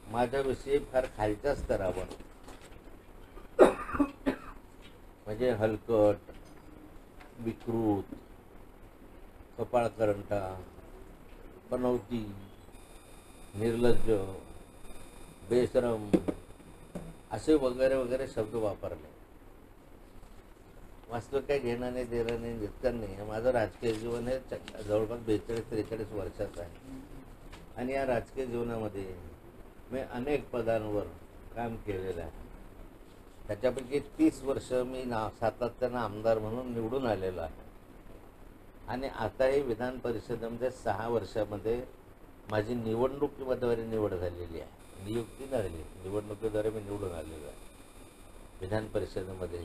माझ्याविषयी फार खालच्या स्तरावर, म्हणजे हलकट, विकृत, कपाळकरंटा, पनौती, निर्लज्ज, बेशरम असे वगैरे वगैरे शब्द वापरले. वास्तव काय घेणं नाही, देणं नाही, घेतलं नाही. माझं राजकीय जीवन हे जवळपास 42-43 वर्षाचं आहे. आणि या राजकीय जीवनामध्ये मी अनेक पदांवर काम केलेलं आहे. त्याच्यापैकी 30 वर्ष मी सातत्यानं आमदार म्हणून निवडून आलेलो आहे. आणि आताही विधान परिषदेमध्ये 6 वर्षामध्ये माझी निवडणुकीद्वारे निवड झालेली आहे. नियुक्ती न झाली, निवडणुकीद्वारे मी निवडून आलेलो आहे. विधान परिषदेमध्ये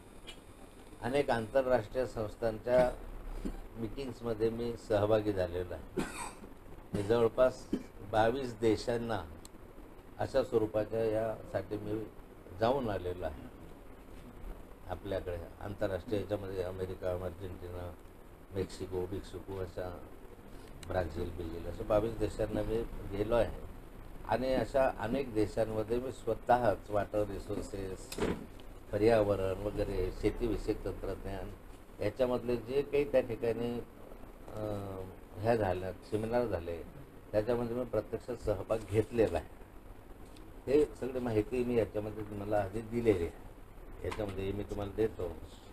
अनेक आंतरराष्ट्रीय संस्थांच्या मीटिंग्समध्ये मी सहभागी झालेलो आहे. मी जवळपास 22 देशांना अशा स्वरूपाच्या यासाठी मी जाऊन आलेलो आहे. आपल्याकडे आंतरराष्ट्रीय याच्यामध्ये अमेरिका, अर्जेंटिना, मेक्सिको अशा ब्राझील अशा 22 देशांना मी गेलो आहे. आणि अशा अनेक देशांमध्ये मी स्वतःच वॉटर रिसोर्सेस, पर्यावरण वगैरे, शेतीविषयक तंत्रज्ञान याच्यामधले जे काही त्या ठिकाणी ह्या झाल्या, सेमिनार झाले, त्याच्यामध्ये मी प्रत्यक्ष सहभाग घेतलेला आहे. हे सगळी माहिती मी याच्यामध्ये तुम्हाला आधी दिलेली आहे. याच्यामध्ये मी तुम्हाला देतो.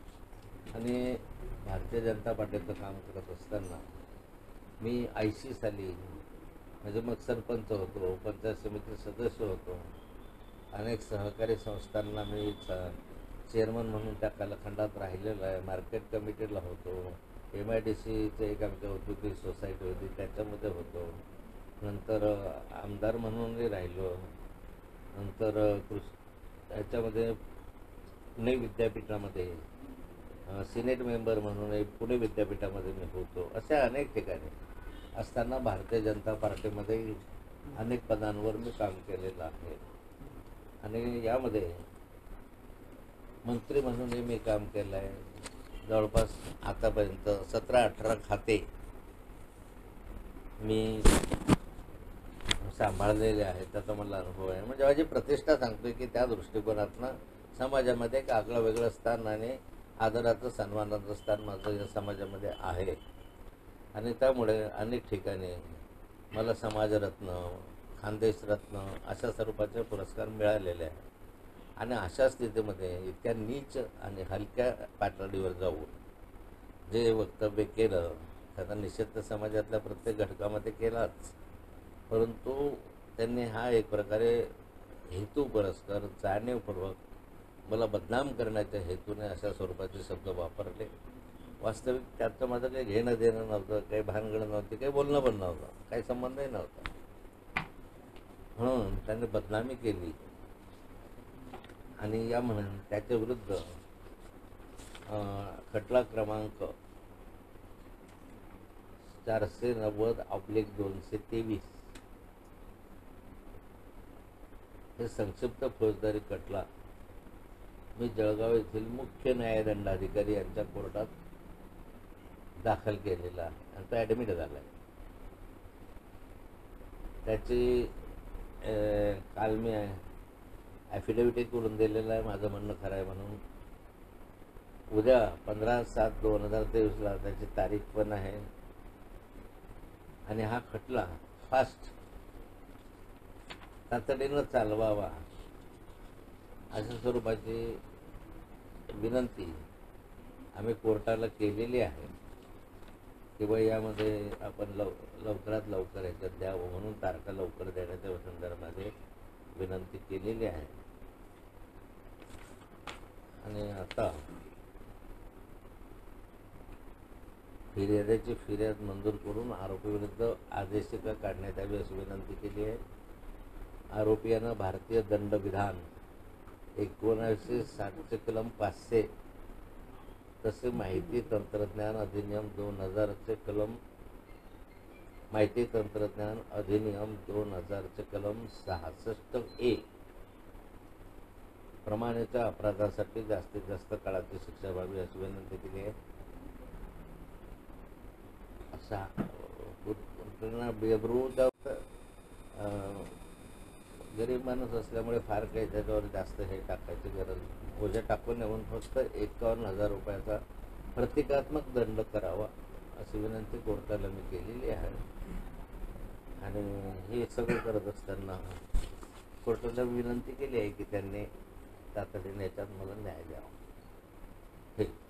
आणि भारतीय जनता पार्टीचं काम करत असताना मी 80 साली म्हणजे मग सरपंच होतो, पंचायत समिती सदस्य होतो. अनेक सहकारी संस्थांना मी चेअरमन म्हणून त्या कालखंडात राहिलेलो आहे. मार्केट कमिटीला होतो. MIDCचं एक आमच्या औद्योगिक सोसायटी होती, त्याच्यामध्ये होतो. नंतर आमदार म्हणूनही राहिलो. नंतर याच्यामध्ये पुणे विद्यापीठामध्ये सिनेट मेंबर म्हणून पुणे विद्यापीठामध्ये मी होतो. अशा अनेक ठिकाणी असताना भारतीय जनता पार्टीमध्ये अनेक पदांवर मी काम केलेलं आहे. आणि यामध्ये मंत्री म्हणूनही मी काम केलं आहे. जवळपास आतापर्यंत 17-18 खाते मी सांभाळलेले आहेत. त्याचा मला अनुभव आहे. म्हणजे माझी प्रतिष्ठा सांगतोय की त्या दृष्टिकोनातनं समाजामध्ये एक आगळं वेगळं स्थान आणि आदराचं, सन्मानाचं स्थान माझं या समाजामध्ये आहे. आणि त्यामुळे अनेक ठिकाणी मला समाजरत्न, खानदेशरत्न अशा स्वरूपाचे पुरस्कार मिळालेले आहेत. आणि अशा स्थितीमध्ये इतक्या नीच आणि हलक्या पातळीवर जाऊन जे वक्तव्य केलं त्याचा निषेध तर समाजातल्या प्रत्येक घटकामध्ये केलाच, परंतु त्यांनी हा एक प्रकारे हेतू पुरस्कार जाणीवपूर्वक मला बदनाम करण्याच्या हेतूने अशा स्वरूपाचे शब्द वापरले. वास्तविक त्याचं माझं काही घेणं देणं नव्हतं, काही भानगड नव्हती, काही बोलणं पण नव्हतं, काही संबंधही नव्हता. म्हणून त्यांनी बदनामी केली. आणि या म्हणून त्याच्या विरुद्ध खटला क्रमांक 490/223 हे संक्षिप्त फौजदारी खटला मी जळगाव येथील मुख्य न्यायदंडाधिकारी यांच्या कोर्टात दाखल केलेला आहे. आणि तो ॲडमिट झाला आहे. त्याची काल मी ॲफिडेव्हिट करून दिलेलं आहे, माझं म्हणणं खरं आहे म्हणून. उद्या 15/7/2023 त्याची तारीख पण आहे. आणि हा खटला फास्ट तातडीनं चालवावा अशा स्वरूपाची विनंती आम्ही कोर्टाला केलेली आहे. किंवा यामध्ये आपण लवकरात लवकर ह्याच्यात द्यावं म्हणून तारखा लवकर देण्याच्या संदर्भामध्ये विनंती केलेली आहे. आणि आता फिर्यादाची फिर्याद मंजूर करून आरोपीविरुद्ध आदेशिका काढण्यात यावी अशी विनंती केली आहे. आरोपी यांना भारतीय दंडविधान 1960 कलम 500 तसे माहिती तंत्रज्ञान अधिनियम 2000 कलम माहिती तंत्रज्ञान अधिनियम 2000 कलम 66A प्रमाणेच्या अपराधासाठी जास्तीत जास्त काळाची शिक्षा व्हावी अशी विनंती केली आहे. असा बेब्रूचा गरीब माणूस असल्यामुळे फार काही त्याच्यावर जास्त हे टाकायची गरज नाही. ओझे टाकून येऊन फक्त 51,000 रुपयाचा प्रतिकात्मक दंड करावा अशी विनंती कोर्टाला मी केलेली आहे. आणि हे सगळं करत असताना कोर्टाला विनंती केली आहे की त्यांनी तातडीने याच्यात मला न्याय द्यावा. हे